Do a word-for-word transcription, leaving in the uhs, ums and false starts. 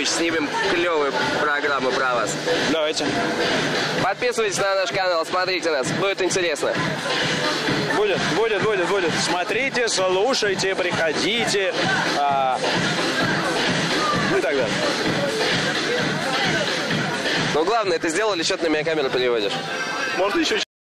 как-нибудь снимем клевую программу про вас. Давайте. Подписывайтесь на наш канал, смотрите нас, будет интересно. Будет, будет, будет, будет. Смотрите, слушайте, приходите. А... Ну и так далее. Но главное, ты сделал или что ты на меня камеру переводишь? Можно еще